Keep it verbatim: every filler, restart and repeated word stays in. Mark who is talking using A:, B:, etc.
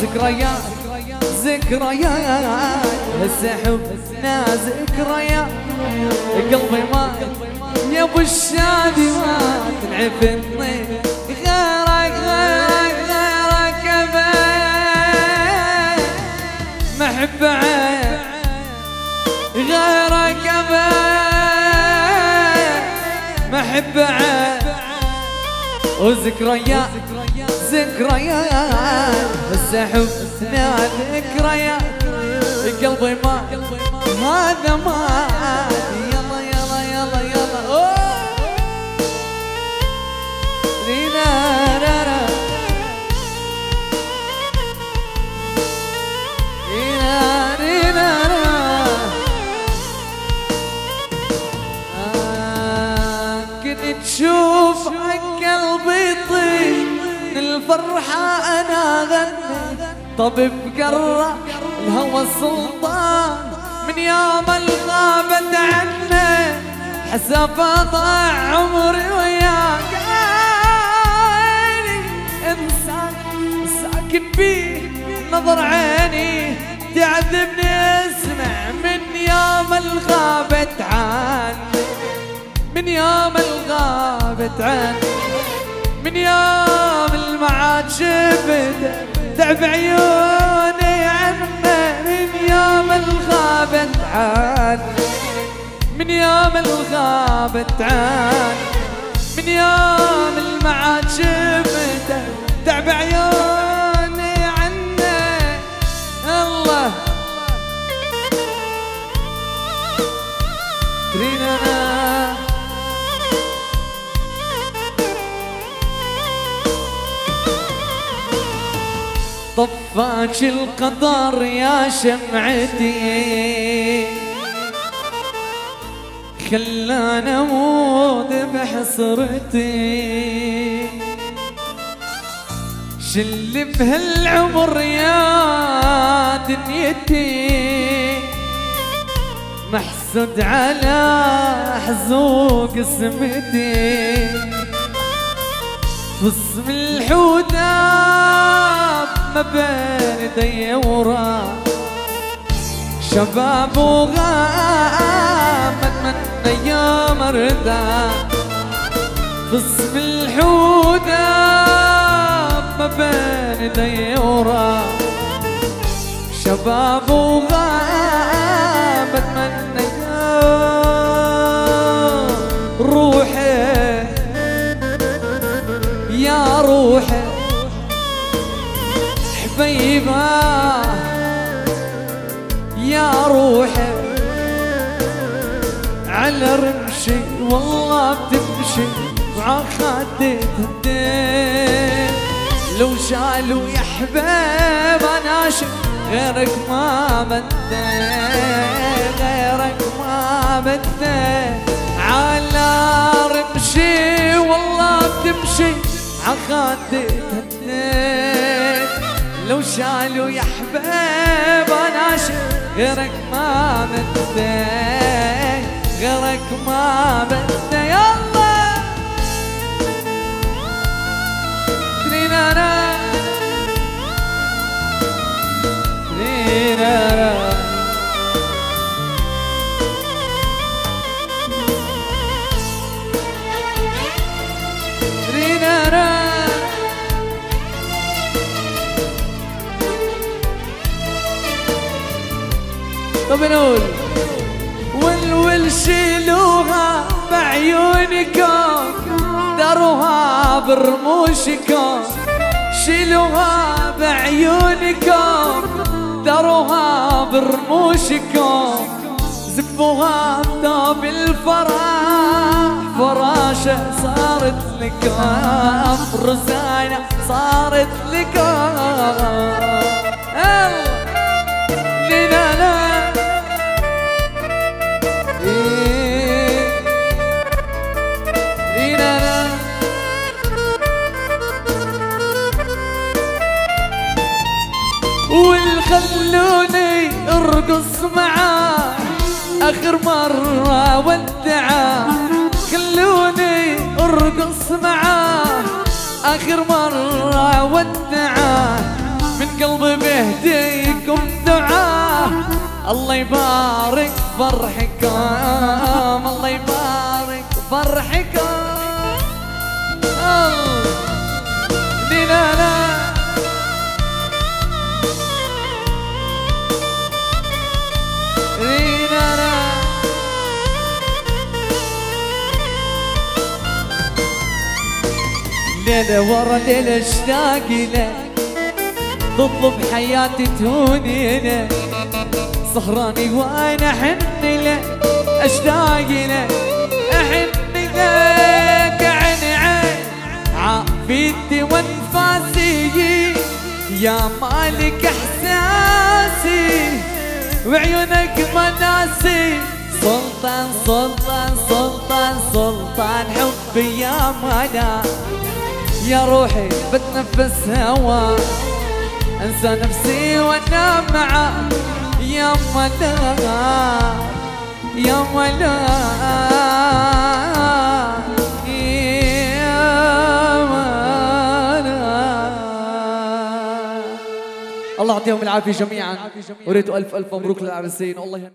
A: ذكريات ذكريات هسه حبنا ذكريات قلبي ما يا ابو الشادي ما تنعفني غيرك غيرك غيرك ابد ما احب غيرك ابد ما احب وذكريات ذكريات هسه حبنا ذكريات قلبي ما هذا ما يلا يلا يلا يلا اوه رينا رارا رينا رينا آه كنت تشوف قلبي يطير من الفرحة أنا غني طبيب قرة الهوى السلطان من يوم الغابت عني حسب ضاع عمري وياك عيني انسان ساكن بيه نظر عيني تعذبني اسمع من يوم الغابت عني من يوم الغابت عني من يوم المعاد شفته تعب عيوني عنه من يوم الغابت عني من يوم الغابت عني من يوم المعاد شفته تعب عيوني عنه الله ترينا طفاك القدر يا شمعتي خلاني اموت بحسرتي شل بهالعمر يا دنيتي محسود على حزوق اسمتي فصم الحودة ما بين يدي وراه شباب وغامت من ايام رداه فصم الحودة ما بين يدي وراه شباب وغامت من ايام روحي يا روحي حبيبة يا روحي على رمشي والله بتمشي وعخدت الدين لو شالوا يا حبيب انا شف غيرك ما بدي غيرك ما بدي على رمشي والله بتمشي عخدت الدين لو شالوا يا حبيب انا شف غيرك ما بدي غيرك ما بدي يلا ترينانا ترينانا ترينانا طب نقول والول شيلوها بعيونكم داروها برموشكم شيلوها بعيونكم داروها برموشكم زفوها بطاب الفرح فراشة صارت لكم رزانة صارت لكم والخلوني ارقص معاه اخر مرة ودعاه خلوني ارقص معاه اخر مرة ودعاه من وقلبي بيهديكم دعاء. الله يبارك فرحكم، الله يبارك فرحكم. لينا ليلة ورا ليلة اشتاق لك، تطلب حياتي تهوني لك، سهراني وانا احن لك، اشتاق لك احن لك. عين عين عافيتي وانفاسي، يا مالك احساسي وعيونك مناسي. سلطان سلطان سلطان سلطان حبي يا ملا، يا روحي بتنفس هوا، انسى نفسي وانا معاك. يا ملا يا ملا يا ملا. الله يعطيهم العافية جميعا، وريتوا ألف ألف مبروك للعرسين. الله